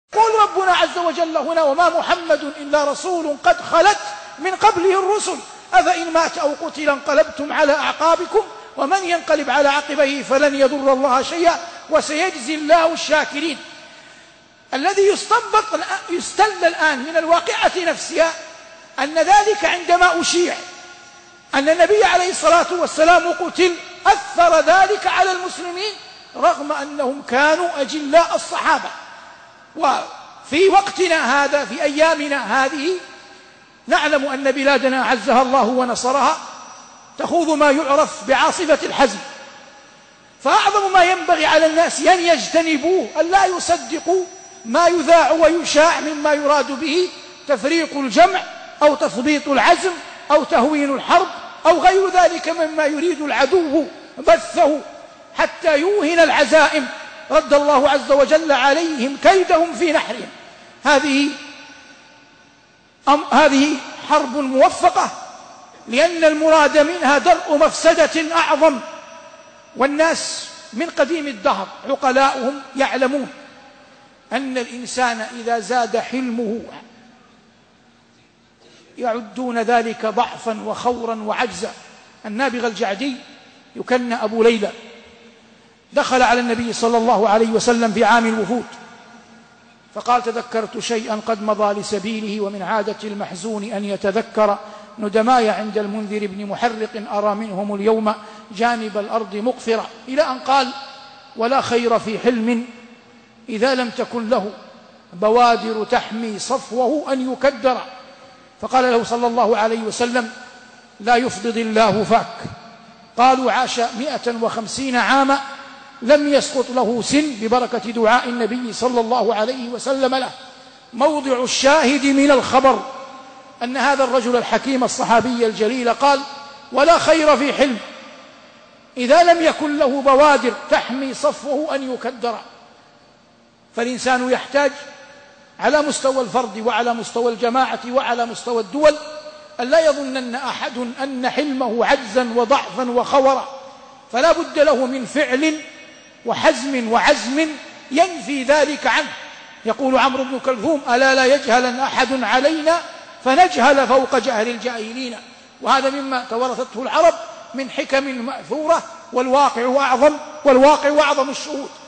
يقول ربنا عز وجل هنا: وما محمد إلا رسول قد خلت من قبله الرسل أفإن مات أو قتل انقلبتم على أعقابكم ومن ينقلب على عقبيه فلن يضر الله شيئا وسيجزي الله الشاكرين. الذي يستل الآن من الواقعة نفسها أن ذلك عندما أشيع أن النبي عليه الصلاة والسلام قتل أثر ذلك على المسلمين رغم أنهم كانوا أجلاء الصحابة. وفي وقتنا هذا في أيامنا هذه نعلم أن بلادنا عزها الله ونصرها تخوض ما يعرف بعاصفة الحزم، فأعظم ما ينبغي على الناس أن يجتنبوه أن لا يصدقوا ما يذاع ويشاع مما يراد به تفريق الجمع أو تثبيط العزم أو تهوين الحرب أو غير ذلك مما يريد العدو بثه حتى يوهن العزائم. رد الله عز وجل عليهم كيدهم في نحرهم. هذه حرب موفقة لأن المراد منها درء مفسدة أعظم، والناس من قديم الدهر عقلاؤهم يعلمون أن الإنسان إذا زاد حلمه يعدون ذلك ضعفا وخورا وعجزا. النابغة الجعدي يكنى أبو ليلى دخل على النبي صلى الله عليه وسلم في عام الوفود فقال: تذكرت شيئا قد مضى لسبيله ومن عادة المحزون أن يتذكر ندماي عند المنذر بن محرق أرى منهم اليوم جانب الأرض مقفرا، إلى أن قال: ولا خير في حلم إذا لم تكن له بوادر تحمي صفوه أن يكدر. فقال له صلى الله عليه وسلم: لا يفضض الله فاك. قالوا: عاش 150 عاما لم يسقط له سن ببركة دعاء النبي صلى الله عليه وسلم له. موضع الشاهد من الخبر أن هذا الرجل الحكيم الصحابي الجليل قال: ولا خير في حلم إذا لم يكن له بوادر تحمي صفوه أن يكدر. فالإنسان يحتاج على مستوى الفرد وعلى مستوى الجماعة وعلى مستوى الدول أن لا يظنن أحد أن حلمه عجزا وضعفا وخورا، فلا بد له من فعل وحزم وعزم ينفي ذلك عنه. يقول عمرو بن كلثوم: ألا لا يجهلن أحد علينا فنجهل فوق جهل الجاهلين. وهذا مما تورثته العرب من حكم مأثورة، والواقع أعظم الشهود.